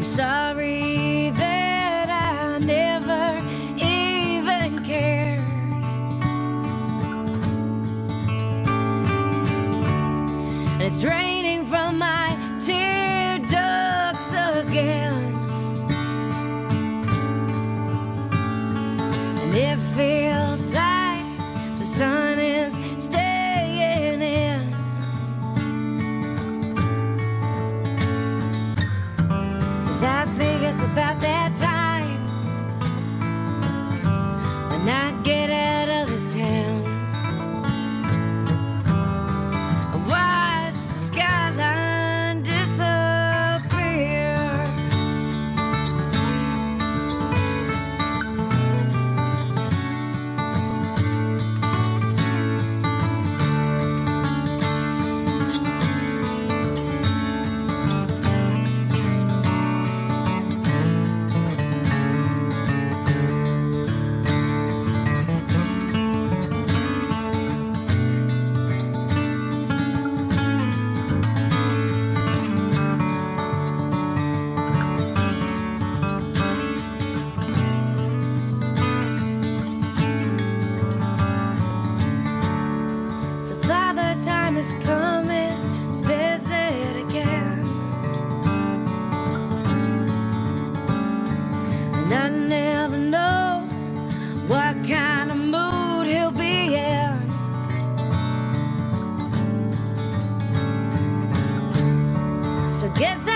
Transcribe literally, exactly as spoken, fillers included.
sorry that I never even cared. And it's raining from my tear ducts again, and it feels like the sun is staying in. 'Cause I think it's about that time when I get out of this town and watch the skyline disappear. So Father Time is coming, visit again, and I never know what kind of mood he'll be in. So guess